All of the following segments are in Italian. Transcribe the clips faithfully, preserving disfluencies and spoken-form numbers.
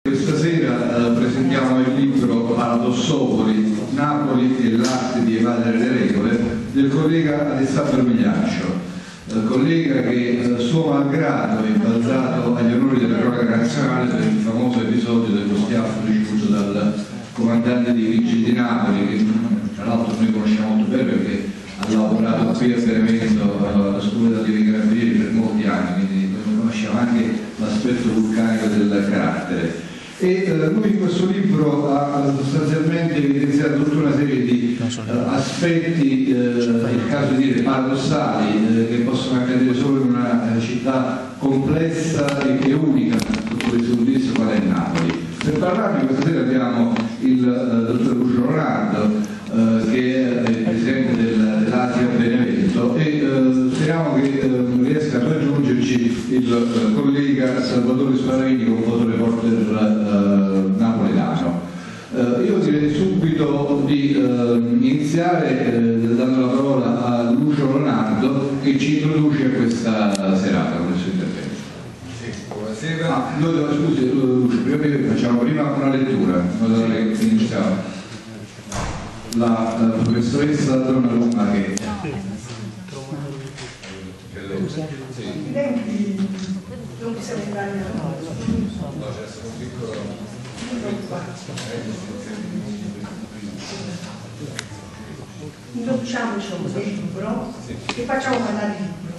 Questa sera eh, presentiamo il libro Paradossopoli, Napoli e l'arte di evadere le regole del collega Alessandro Migliaccio, eh, collega che eh, suo malgrado è balzato agli onori della cronaca nazionale per il famoso episodio dello schiaffo ricevuto dal comandante dei Vigili di Napoli, che tra l'altro noi conosciamo molto bene perché ha lavorato qui a Benevento alla scuola dei Carabinieri per molti anni, quindi noi conosciamo anche l'aspetto vulcanico del carattere. E eh, lui in questo libro ha sostanzialmente evidenziato tutta una serie di eh, aspetti, eh, nel caso di dire paradossali, eh, che possono accadere solo in una eh, città complessa e, e unica sotto questo punto di vista qual è Napoli. Per parlarne questa sera abbiamo il eh, dottor Lucio Ronaldo, eh, che è il presidente del, dell'Asia Benevento, e eh, speriamo che eh, riesca a raggiungerci il eh, collega Salvatore Sparavini, con fotoreporter eh, napoletano. Eh, io direi subito di eh, iniziare eh, dando la parola a Lucio Ronaldo, che ci introduce a questa serata con il suo intervento. Sì, buonasera. Ah, noi, scusi Lucio, prima facciamo prima una lettura, in modo che iniziamo. La uh, professoressa Donnarumma che non possiamo entrare nella cosa. No, c'è stato un piccolo. Introduciamoci a questo libro e facciamo parlare il libro.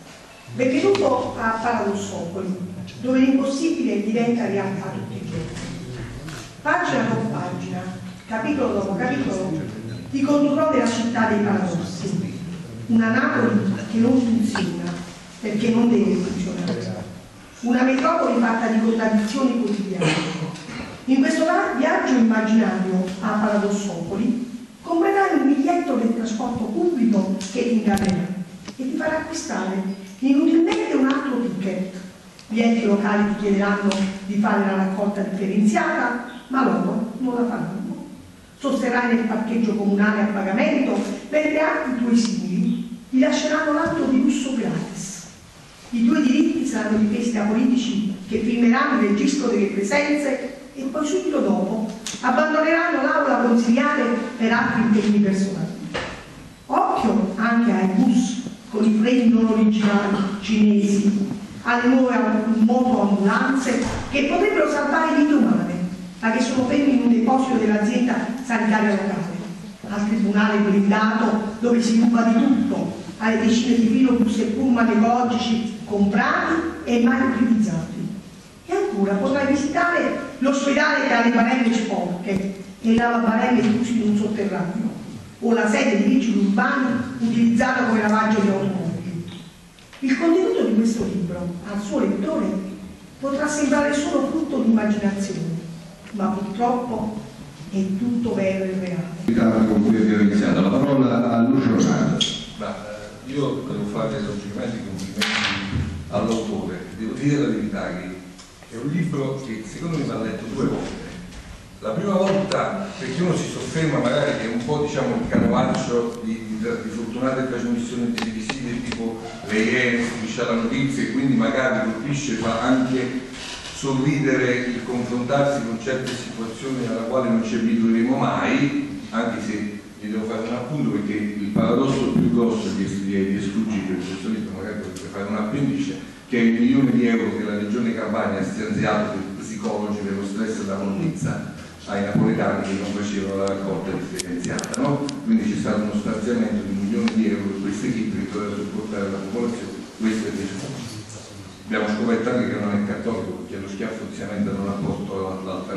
Benvenuto a Paradossopoli, dove l'impossibile diventa realtà tutti i giorni. Pagina dopo pagina, capitolo dopo capitolo, ti condurrò nella città dei paradossi, una Napoli che non funziona perché non deve funzionare, una metropoli fatta di contraddizioni quotidiane. In questo viaggio immaginario a Paradossopoli comprerai un biglietto del trasporto pubblico che ti ingabberà e ti farà acquistare inutilmente un altro ticket. Gli enti locali ti chiederanno di fare la raccolta differenziata, ma loro non la faranno. Sosterrai nel parcheggio comunale a pagamento, mentre altri tuoi simili ti lasceranno l'auto di lusso gratis. I tuoi diritti saranno difesi da politici che firmeranno il registro delle presenze e poi subito dopo abbandoneranno l'aula consiliare per altri impegni personali. Occhio anche ai bus con i freni non originali cinesi, alle nuove motoambulanze che potrebbero salvare vite umane, ma che sono fermi in un deposito dell'azienda sanitaria locale, al tribunale blindato dove si ruba di tutto, alle decine di filobus e pullman ecologici comprati e mai utilizzati. E ancora potrai visitare l'ospedale che ha le barelle sporche e i lavabarelle chiusi in un sotterraneo, o la sede di vigili urbani utilizzata come lavaggio di automobili. Il contenuto di questo libro al suo lettore potrà sembrare solo frutto di immaginazione, ma purtroppo è tutto vero e reale. Con cui abbiamo iniziato, la parola a Lucio Ronaldo. Ma eh, io devo fare logicamente i complimenti all'autore. Devo dire la verità che è un libro che secondo me va letto due volte. La prima volta perché uno si sofferma magari che è un po' diciamo il canovaccio di, di, di fortunate trasmissioni televisive tipo le Iene, striscia la notizia, e quindi magari colpisce, fa anche sorridere il confrontarsi con certe situazioni alla quale non ci abitueremo mai, anche se vi devo fare un appunto perché il paradosso più grosso di, di, di escludere in questo libro, magari potete fare un appendice, che è il milione di euro che la Regione Campania ha stanziato per psicologi per lo stress da mollizza ai napoletani che non facevano la raccolta differenziata, no? Quindi c'è stato uno stanziamento di un milione di euro per queste equipe che doveva supportare la popolazione. Questo è il abbiamo scoperto anche che non è cattolico perché lo schiaffo ovviamente non ha posto l'altra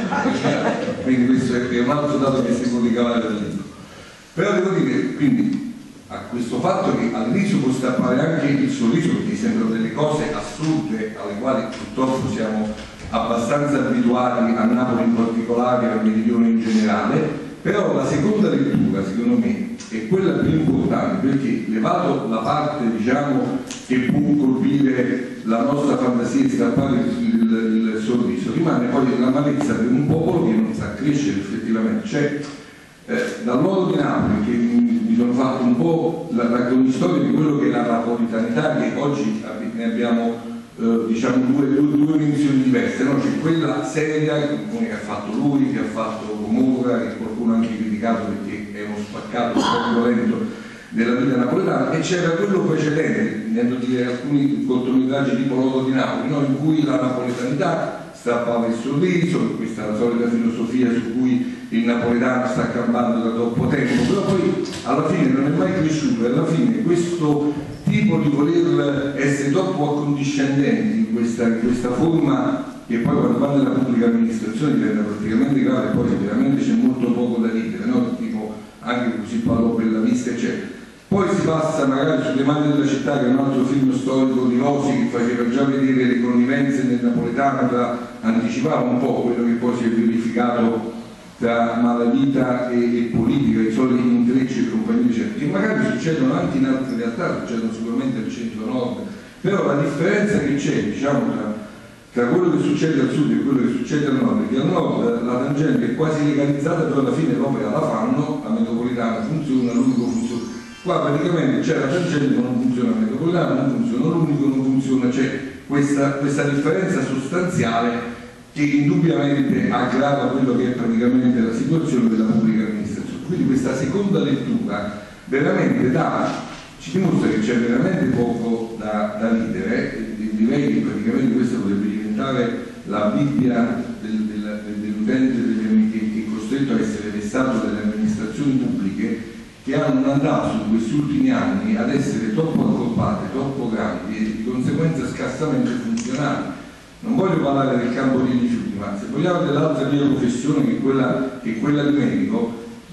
parte, quindi questo è un altro dato che si può ricavare dal libro. Però devo dire, quindi, a questo fatto che all'inizio può stappare anche il sorriso perché sembrano delle cose assurde alle quali purtroppo siamo abbastanza abituati a Napoli in particolare e a Meridione in generale, però la seconda lettura secondo me è quella più importante perché levato la parte diciamo che può colpire la nostra fantasia e strappare il, il, il sorriso, rimane poi l'amarezza per un popolo che non sa crescere effettivamente. Cioè, eh, dal modo di Napoli che mi sono fatto un po' la, la cronistoria di quello che è la napolitanità che oggi ne abbiamo eh, diciamo due, due, due dimensioni diverse, no? C'è quella seria che ha fatto lui, che ha fatto Comorra, che qualcuno ha anche criticato perché è uno spaccato violento della vita napoletana, e c'era quello precedente, intendo dire alcuni cortometraggi tipo L'Oro di Napoli, no? In cui la napoletanità strappava il sorriso, questa è la solita filosofia su cui il napoletano sta campando da troppo tempo, però poi alla fine non è mai cresciuto, e alla fine questo tipo di voler essere troppo accondiscendenti in questa, in questa forma, che poi quando va nella pubblica amministrazione diventa praticamente grave, poi veramente c'è molto poco da ridere, no? Tipo anche così parlò Bellavista, eccetera. Poi si passa magari sulle mani della città, che è un altro film storico di Rosi che faceva già vedere le connivenze nel napoletano, tra, anticipava un po' quello che poi si è verificato tra malavita e, e politica, i soliti intrecci e compagnie, che magari succedono anche in altre realtà, succedono sicuramente al centro-nord, però la differenza che c'è, diciamo, tra, tra quello che succede al sud e quello che succede al nord, è che al nord la tangente è quasi legalizzata, però alla fine l'opera la fanno, la metropolitana funziona, l'unico funziona. Qua praticamente c'è la tangente, ma non funziona la metropolitana, non funziona l'unico, non funziona, c'è questa, questa differenza sostanziale che indubbiamente aggrava quello che è praticamente la situazione della pubblica amministrazione. Quindi questa seconda lettura veramente dà, ci dimostra che c'è veramente poco da, da ridere, e direi che praticamente questa potrebbe diventare la Bibbia del, del, dell'utente del, che, che è costretto a essere vessato dalle amministrazioni pubbliche, che hanno andato in questi ultimi anni ad essere troppo accorpate, troppo grandi e di conseguenza scarsamente funzionali. Non voglio parlare del campo dei rifiuti, ma se vogliamo dell'altra mia professione, che è quella, che è quella di medico,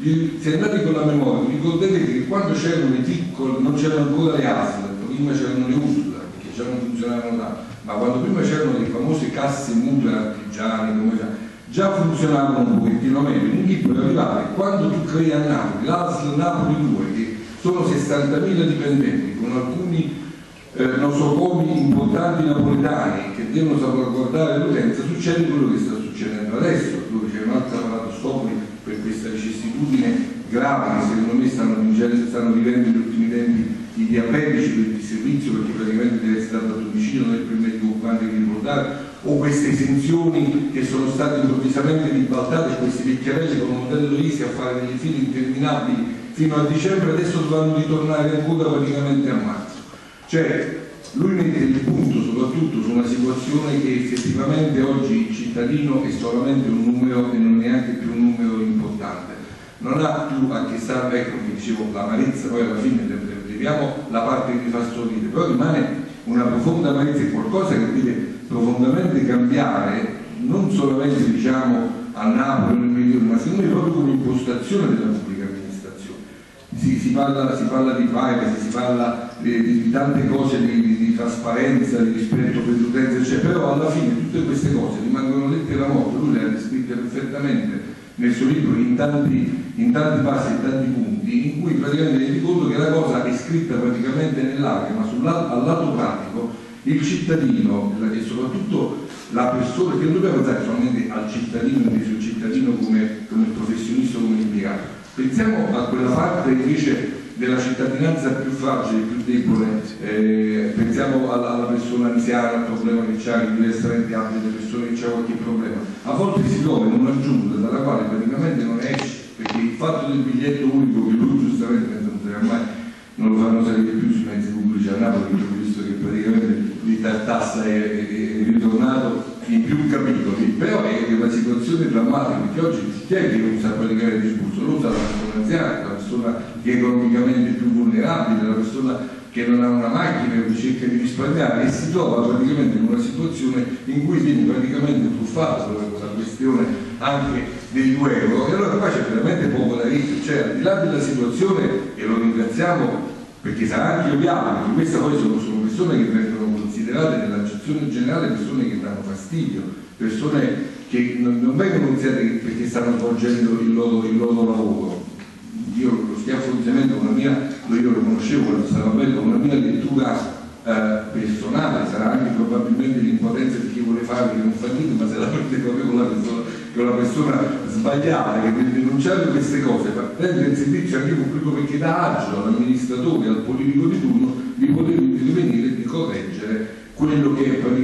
se andate con la memoria, ricorderete che quando c'erano le piccole, non c'erano ancora le A S L, prima c'erano le U S L, perché già non funzionavano tanto, ma quando prima c'erano le famose casse mutuali artigiane, come già, già funzionavano un pochettino meglio. In Inghilterra per arrivare, quando tu crei a Napoli, l'A S L Napoli due, che sono sessantamila dipendenti, con alcuni eh, nosocomi importanti napoletani che devono salvaguardare l'utenza, succede quello che sta succedendo adesso, dove c'è un'altra paratostopoli per questa vicissitudine grave che secondo me stanno, vincendo, stanno vivendo negli ultimi tempi i diabetici per il servizio, perché praticamente deve essere dato a domicilio, non è per medico occupante che riportare, o queste esenzioni che sono state improvvisamente ribaltate, questi vecchiarelli con un modello ISI a fare delle file interminabili fino a dicembre, adesso dovranno ritornare ancora praticamente a marzo. Cioè, lui mette il punto soprattutto su una situazione che effettivamente oggi il cittadino è solamente un numero e non è neanche più un numero importante. Non ha più a che stare, ecco, come dicevo, l'amarezza, poi alla fine leviamo la parte che mi fa sorridere, però rimane una profonda amarezza, è qualcosa che deve profondamente cambiare, non solamente diciamo a Napoli, nel periodo, ma secondo me proprio come impostazione della pubblica amministrazione. Si, si, parla, si parla di privacy, si parla di, di, di tante cose, di, di, di trasparenza, di rispetto per l'utenza, eccetera, però alla fine tutte queste cose rimangono lettera morta. Lui le ha descritte perfettamente nel suo libro in tanti, in tanti passi e tanti punti, in cui praticamente mi rendo conto che la cosa è scritta praticamente nell'aria, ma sul lato, al lato pratico il cittadino e soprattutto la persona, che non dobbiamo pensare solamente al cittadino, invece il cittadino come, come professionista, come impiegato. Pensiamo a quella parte invece della cittadinanza più fragile, più debole, eh, pensiamo alla, alla persona anziana, al problema che c'ha, diversamente abili, alle persone che c'ha qualche problema. A volte si trova in una giungla dalla quale praticamente non esce, perché il fatto del biglietto unico, che lui giustamente non sarà mai, non lo fanno salire più sui mezzi pubblici a Napoli, perché ho visto che praticamente l'Italtassa è, è, è ritornato in più capitoli, però è una situazione drammatica, perché oggi chi è che usa praticamente il discorso? Lo usa la persona anziana, la persona che è economicamente più vulnerabile, la persona che non ha una macchina, che cerca di risparmiare, e si trova praticamente in una situazione in cui viene praticamente truffato con la questione anche dei due euro, e allora qua c'è veramente poco da dire. Cioè, al di là della situazione, e lo ringraziamo perché sarà anche odiato, perché queste poi sono, sono persone che vengono considerate nell'accezione generale persone che danno fastidio, persone che non, non vengono considerate perché stanno svolgendo il loro, il loro lavoro. Io lo schiaffo di cemento, una mia, io lo conoscevo quando stava bello, una mia lettura eh, personale, sarà anche probabilmente l'impotenza di chi vuole fare, che non fa niente, ma se la prende proprio con la persona, con la persona sbagliata, che deve denunciare queste cose, prende il servizio anche pubblico, perché dà agio all'amministratore, al politico di turno, di poter intervenire e di correggere quello che è praticamente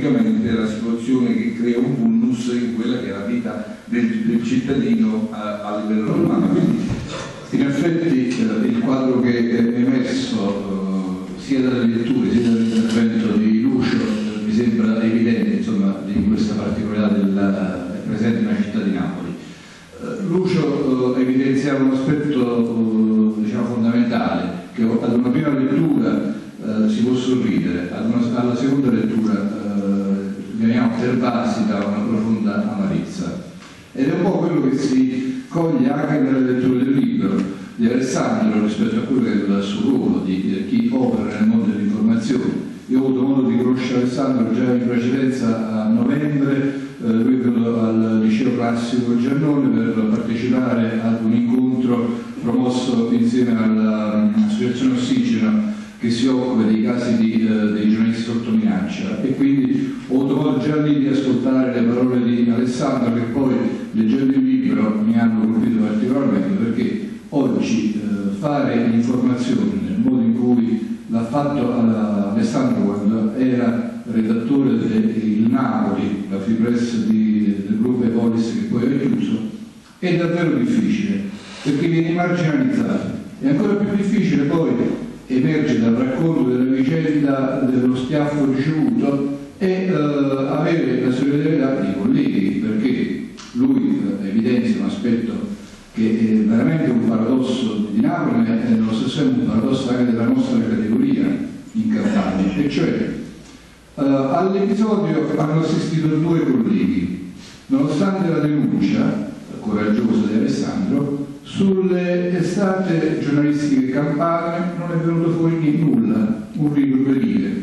vulnus in quella che è la vita del, del cittadino a, a livello umano. Quindi, in effetti eh, il quadro che è emerso eh, sia dalle letture sia dall'intervento di Lucio eh, mi sembra evidente, insomma, di questa particolarità del presente nella città di Napoli. Eh, Lucio eh, evidenziava un aspetto eh, diciamo fondamentale, che ad una prima lettura eh, si può sorridere, ad una, alla seconda lettura eh, veniamo pervasi da una profonda amarezza. Ed è un po' quello che si coglie anche nella lettura del libro di Alessandro rispetto a quello che è il suo ruolo di eh, chi opera nel mondo dell'informazione. Io ho avuto modo di conoscere Alessandro già in precedenza a novembre, eh, lui è venuto al liceo classico Giannone per partecipare ad un incontro promosso insieme all'associazione Ossigeno che si occupa dei casi di, eh, dei giornalisti sotto minaccia, e quindi ho avuto modo già lì di ascoltare le parole di Alessandro, che poi leggendo il libro mi hanno colpito particolarmente, perché oggi eh, fare l'informazione nel modo in cui l'ha fatto Alessandro quando era redattore del Napoli, la Free Press di, del gruppo Epolis che poi è chiuso, è davvero difficile, perché viene marginalizzato. È ancora più difficile poi emerge dal racconto della vicenda dello schiaffo ricevuto e eh, avere la solidarietà dei colleghi, perché lui eh, evidenzia un aspetto che è veramente un paradosso di Napoli, ma è nello stesso tempo un paradosso anche della nostra categoria in Campania, e cioè eh, all'episodio hanno assistito due colleghi, nonostante la denuncia coraggiosa di Alessandro. Sulle testate giornalistiche campane non è venuto fuori nulla, un libro per dire.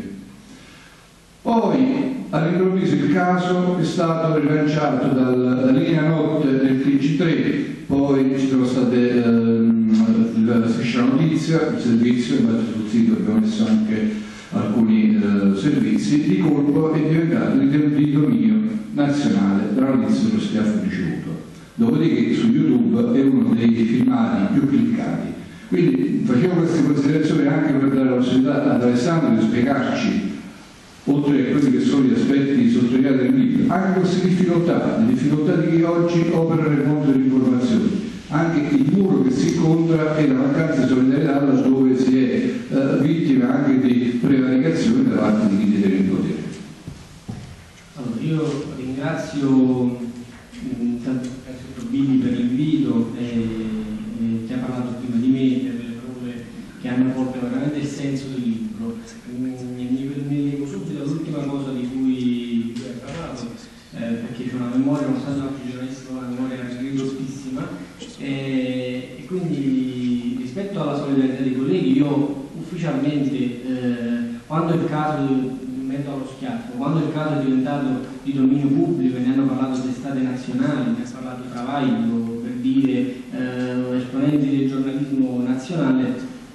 Poi all'improvviso il caso è stato rilanciato dalla linea notte del T G tre, poi ci sono state ehm, la striscia notizia, il servizio, infatti sul sito abbiamo messo anche alcuni eh, servizi, di colpo è diventato di dominio nazionale la notizia dello schiaffo ricevuto. Dopodiché su YouTube è uno dei filmati più cliccati. Quindi facevo queste considerazioni anche per dare la possibilità ad Alessandro di spiegarci, oltre a quelli che sono gli aspetti sottolineati nel libro, anche queste difficoltà, le difficoltà di chi oggi opera nel mondo dell'informazione, anche il muro che si incontra e la mancanza di solidarietà laddove si è eh, vittima anche di prevaricazione da parte di chi detiene il potere. Allora, io ringrazio intanto Billy per l'invito e, e che ha parlato prima di me, per le parole che hanno portato veramente il senso del libro. Mi, mi leggo subito all'ultima cosa di cui, di cui hai parlato, eh, perché c'è una memoria, nonostante altri giornalisti una memoria ridottissima, e, e quindi rispetto alla solidarietà dei colleghi, io ufficialmente eh, quando il caso mezzo allo schiaffo, quando il caso è diventato di dominio pubblico e ne hanno parlato testate nazionali, ne ha parlato Travaglio, per dire eh, esponenti del giornalismo nazionale,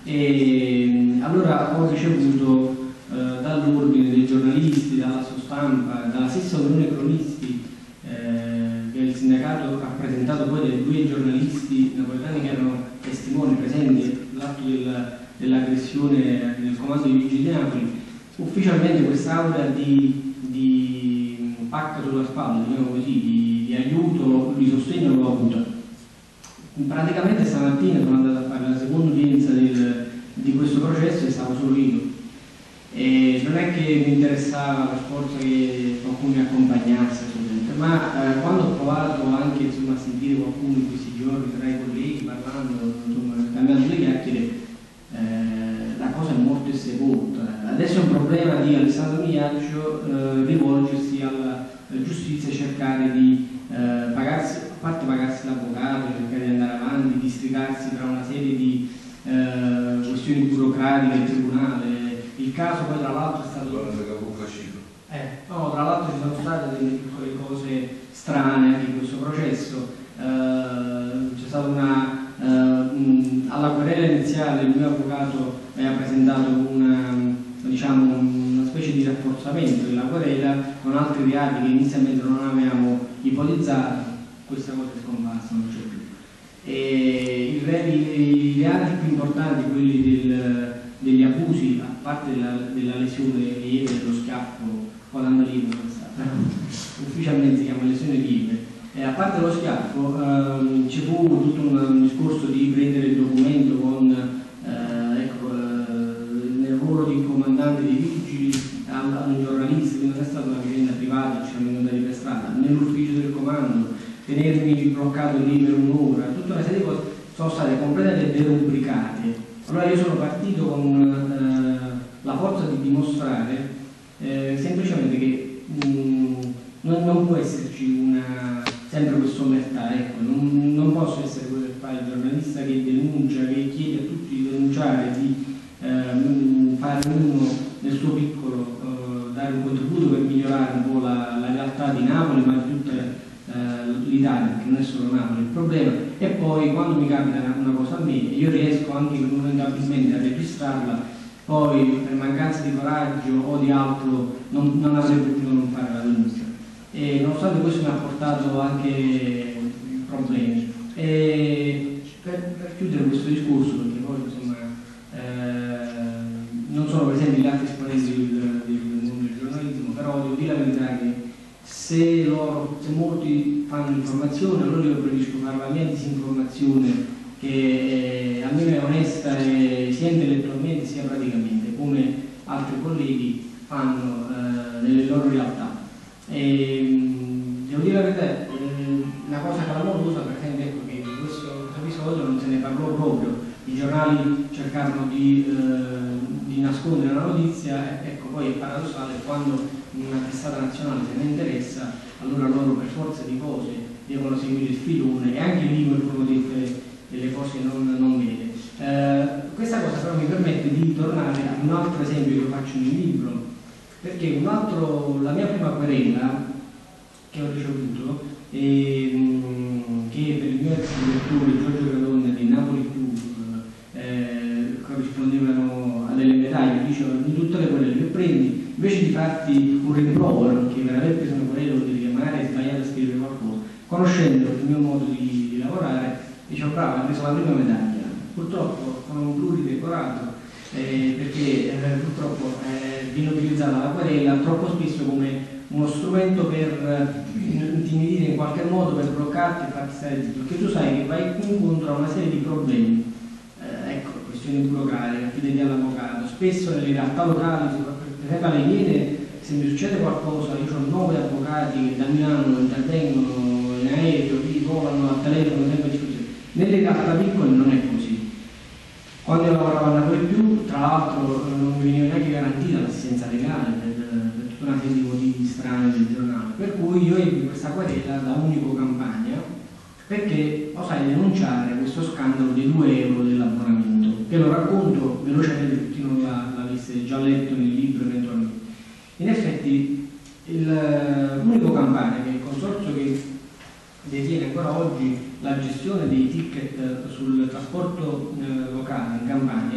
e allora ho ricevuto eh, dall'ordine dei giornalisti, dalla stampa, dalla stessa Unione Cronisti, eh, che il sindacato ha presentato poi dei due giornalisti napoletani che erano testimoni presenti all'atto del, dell'aggressione del comando di Vigili di Napoli. Ufficialmente quest'aura di, di pacca sulla spalla, diciamo così, di, di aiuto, di sostegno l'ho avuta. Praticamente stamattina sono andato a fare la seconda udienza del, di questo processo e stavo solo io. E non è che mi interessava per forza che qualcuno mi accompagnasse, ma eh, quando ho provato anche insomma, a sentire qualcuno in questi giorni tra i colleghi parlando, insomma, cambiando le chiacchiere, eh, la cosa è molto sepolta. Adesso è un problema di Alessandro Migliaccio eh, rivolgersi alla giustizia e cercare di eh, pagarsi, a parte pagarsi l'avvocato, cercare di andare avanti, districarsi tra una serie di eh, questioni burocratiche in tribunale. Il caso poi tra l'altro è stato... Eh, no, tra l'altro ci sono state delle piccole cose strane anche in questo processo. Eh, c'è stata una... Eh, mh, alla querela iniziale il mio avvocato aveva presentato una, diciamo, una specie di rafforzamento della querela con altri reati che inizialmente non avevamo ipotizzato. Questa cosa è scomparsa, non c'è più. E i, i, i reati più importanti, quelli del, degli abusi, a parte della, della lesione lieve dello schiaffo, poi l'hanno lì non è stata. ufficialmente si chiama lesione lieve. E a parte lo schiaffo, ehm, ci fu tutto un, un discorso di prendere il documento con, eh, ecco, eh, nel ruolo di comandante dei vigili a, a un giornalista, quindi non è stata una vicenda privata, ci siamo incontrati per strada, nell'ufficio del comando, tenermi bloccato lì per un'ora, tutta una serie di cose sono state completamente derubricate. Allora io sono partito con eh, la forza di dimostrare eh, semplicemente che mh, non, non può esserci una, sempre questa omertà, ecco, non, non posso essere quello che fa il giornalista che denuncia, che chiede a tutti di denunciare, di eh, fare uno nel suo piccolo, eh, dare un contributo per migliorare un po' la, la realtà di Napoli, ma di tutta eh, l'Italia, perché non è solo Napoli il problema. E poi quando mi capita una cosa a me, io riesco anche inevitabilmente a registrarla, poi per mancanza di coraggio o di altro non, non avrei potuto non fare la denuncia. E nonostante questo mi ha portato anche problemi. E per, per chiudere questo discorso, perché poi insomma eh, non sono presenti gli altri esponenti del, del mondo del giornalismo, però devo dire la verità che se, loro, se molti fanno informazione, allora io preferisco fare la mia disinformazione che eh, almeno è onesta e sia intellettualmente sia praticamente, come altri colleghi fanno eh, nelle loro realtà. E, devo dire la verità, eh, una cosa clamorosa, per esempio, ecco, che di questo episodio non se ne parlò proprio, i giornali cercarono di, eh, di nascondere la notizia, ecco, poi è paradossale, quando una testata nazionale se ne interessa, allora loro per forza di cose devono seguire il filone, e anche lì qualcuno dette delle cose che non, non vede. Eh, questa cosa però mi permette di tornare ad un altro esempio che faccio nel libro, perché un altro, la mia prima querela che ho ricevuto, e, che per il mio ex direttore Giorgio Cadogna di Napoli Più eh, corrispondevano a delle medaglie, dicevano di tutte le querele che prendi, invece di farti un rimprovero, che per aver preso una querela vuol dire che magari hai sbagliato a scrivere qualcosa, conoscendo il mio modo di, di lavorare, dicevo bravo, hai preso la prima medaglia. Purtroppo sono un pluridecorato, eh, perché eh, purtroppo eh, viene utilizzata la querela troppo spesso come uno strumento per eh, intimidire in qualche modo, per bloccarti e farti stare zitto, perché tu sai che vai incontro a una serie di problemi, eh, ecco, questioni burocratiche, affidati all'avvocato, spesso nelle realtà locali, per esempio alle Iene, se mi succede qualcosa, io ho nove avvocati che da Milano intervengono in aereo, lì volano al telefono, sempre a disposizione. Nelle realtà piccole non è così. Quando io lavoravo a Napoli Più, tra l'altro non mi veniva neanche garantita l'assistenza legale per, per tutta una serie di motivi strani del giornale, per cui io ebbi questa querela da Unico Campania perché osai denunciare questo scandalo dei due euro dell'abbonamento, che lo racconto velocemente per chi non l'avesse già letto nel libro eventualmente. In effetti l'Unico Campania, che è il consorzio che detiene ancora oggi la gestione dei ticket sul trasporto eh, locale in Campania,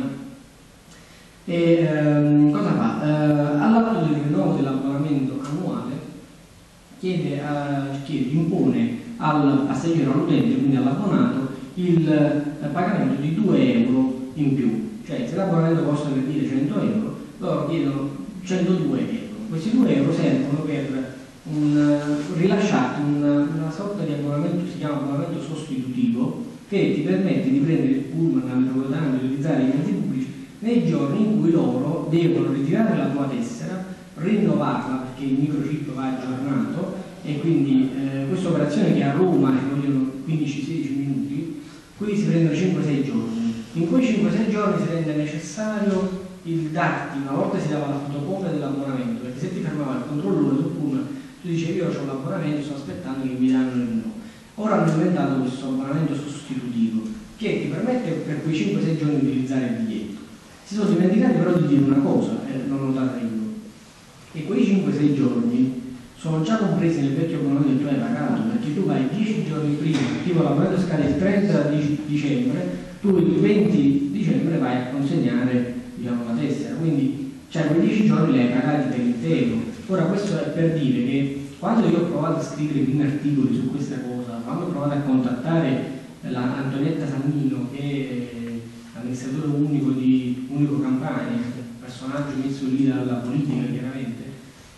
e ehm, cosa fa? Eh, all'atto del rinnovo dell'abbonamento annuale chiede, a, chiede, impone al passeggero, all'utente, quindi all'abbonato, il eh, pagamento di due euro in più. Cioè, se l'abbonamento costa per dire cento euro, loro chiedono centodue euro. Questi due euro servono per un, rilasciare una, una sorta di abbonamento, si chiama abbonamento sostitutivo, che ti permette di prendere il pullman, la metropolitana, di utilizzare i mezzi pubblici nei giorni in cui loro devono ritirare la tua tessera, rinnovarla perché il microchip va aggiornato, e quindi eh, questa operazione, che a Roma ne vogliono quindici sedici minuti, qui si prendono cinque sei giorni. In quei cinque sei giorni si rende necessario il darti, una volta si dava la fotocopia dell'abbonamento, perché se ti fermava il controllore sul pullman, tu dicevi io ho l'abbonamento, sto aspettando che mi danno il rinnovo. Ora hanno inventato questo abbonamento sostitutivo che ti permette per quei cinque sei giorni di utilizzare il biglietto. Si sono dimenticati però di dire una cosa, eh, l'ho notata io, che quei cinque sei giorni sono già compresi nel vecchio abbonamento che tu hai pagato, perché tu vai dieci giorni prima, tipo l'abbonamento scade il trenta di dicembre, tu il venti dicembre vai a consegnare, diciamo, la tessera, quindi cioè quei dieci giorni li hai pagati per intero. Ora questo è per dire che quando io ho provato a scrivere i primi articoli su questa cosa, quando ho provato a contattare la Antonietta Sannino, che è l'amministratore unico di Unico Campania, personaggio messo lì dalla politica chiaramente,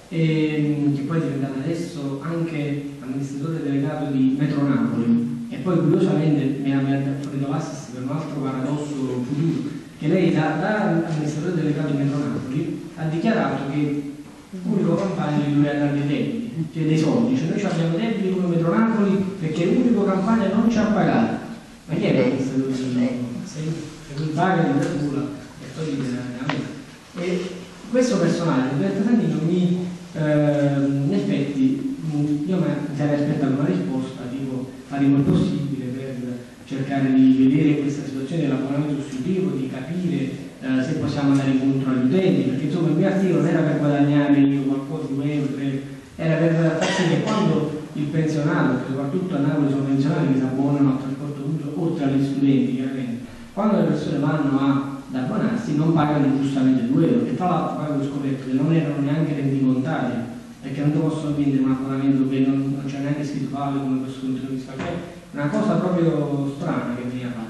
e, che poi è diventato adesso anche amministratore delegato di Metro Napoli, e poi curiosamente mi ha fornito l'assist per un altro paradosso futuro, che lei da, da amministratore delegato di Metro Napoli ha dichiarato che l'unico campagna di due andare dei debiti, cioè dei soldi, cioè noi abbiamo debiti come Metro Napoli perché l'unico campagna non ci ha pagato. Ma chi è l'amministratore delegato? Se lui paga di natura e togli da me. E questo personaggio, Roberto Sandino, mi eh, in effetti io mi sarei aspettato una risposta tipo faremo il possibile per cercare di vedere questa situazione dell'abbonamento sostitutivo, di capire eh, se possiamo andare incontro agli utenti, perché insomma il mio articolo non era per guadagnare io qualcosa, due euro, tre, era per far sì che quando il pensionato, che soprattutto a Napoli sono pensionati che si abbonano al trasporto pubblico, oltre agli studenti chiaramente, quando le persone vanno a ad abbonarsi non pagano giustamente due euro, e tra l'altro poi ho scoperto che non erano neanche rendicontati, perché non ti possono vendere un abbonamento che non, non c'è neanche scritto vale come questo contenuto fiscale, una cosa proprio strana che veniva fatta.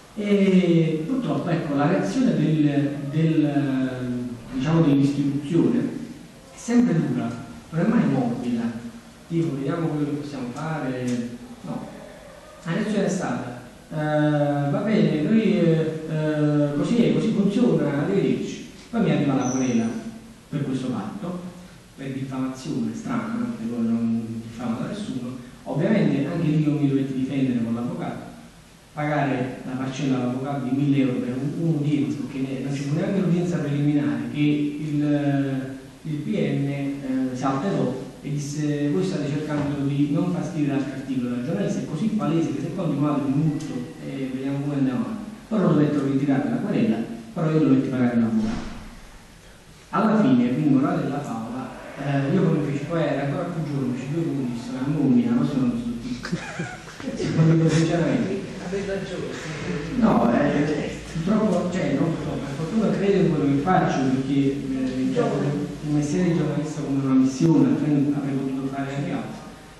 E purtroppo ecco, la reazione del, del, diciamo, dell'istituzione è sempre dura, non è mai morbida, tipo vediamo quello che possiamo fare, no, la reazione è stata Uh, va bene, noi uh, così è, così funziona, arrivederci. Poi mi arriva la querela per questo fatto, per diffamazione strana, perché poi non diffamano nessuno. Ovviamente anche lì io mi dovete difendere con l'avvocato, pagare la parcella all'avvocato di mille euro per un'udienza, perché non ci fu neanche l'udienza preliminare, che il, il P M eh, si alterò e disse: voi state cercando di non far scrivere altri articoli al giornalista, è così palese che se continuate vi multo e vediamo come andiamo avanti. Loro dovettero ritirare la querela, però io dovetti pagare l'avvocato. Alla fine, quindi morale della favola, eh, io come feci, poi era ancora più giovane, feci due come disse, la nomina, questo non sto piccolo. Si può dire sinceramente. Avevi ragione. No, eh, purtroppo, cioè, non purtroppo, per fortuna credo in quello che faccio, perché eh, il mestiere di giornalista come una missione, avrei potuto fare anche altro,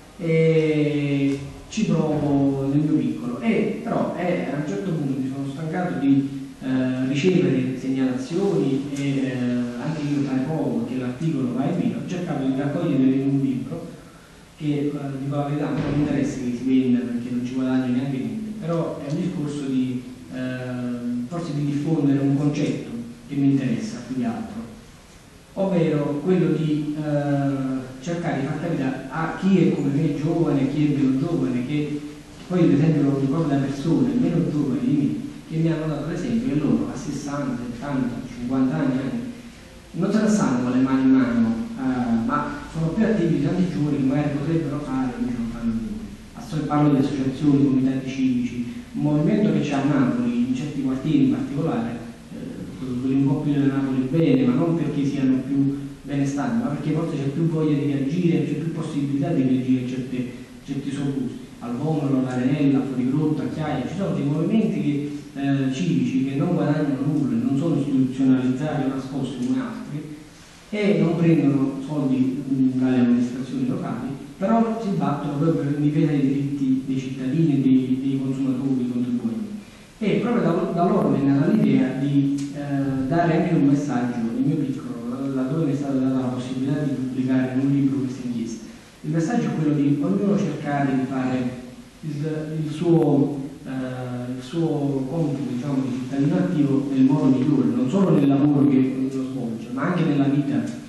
e ci provo nel mio piccolo, e però eh, a un certo punto mi sono stancato di eh, ricevere segnalazioni e eh, anche io fare poco, perché l'articolo va e viene, ho cercato di raccogliere in un libro che, eh, dico la verità, non mi interessa che si venda perché non ci guadagno neanche niente, però è un discorso di eh, forse di diffondere un concetto che mi interessa più di altro, ovvero quello di eh, cercare di far capire a chi è come me giovane, chi è meno giovane, che poi ad esempio lo ricordo da persone meno giovani di me che mi hanno dato l'esempio che loro a sessanta, settanta, cinquanta anni anche, non se la sanno con le mani in mano, eh, ma sono più attivi di tanti giovani che magari potrebbero fare e invece non fanno più. Parlo di associazioni, comitati civici, un movimento che c'è a Napoli, in certi quartieri in particolare, quelli un po' più della Napoli bene, ma non perché siano più benestanti, ma perché forse c'è più voglia di reagire, c'è più possibilità di reagire a certe, certi soprusi. Al Vomero, all'Arenella, fuori Grotta, a Chiaia, ci sono dei movimenti che, eh, civici che non guadagnano nulla, non sono istituzionalizzati o nascosti come altri e non prendono soldi mh, dalle amministrazioni locali, però si battono proprio per difesa dei diritti dei cittadini e dei, dei consumatori, dei contribuenti. E proprio da, da loro mi è nata l'idea di eh, dare anche un messaggio nel mio piccolo, laddove mi è stata data la possibilità di pubblicare in un libro queste inchieste. Il messaggio è quello di ognuno cercare di fare il, il, suo, eh, il suo compito, diciamo, di cittadino attivo nel modo migliore, non solo nel lavoro che lo svolge, ma anche nella vita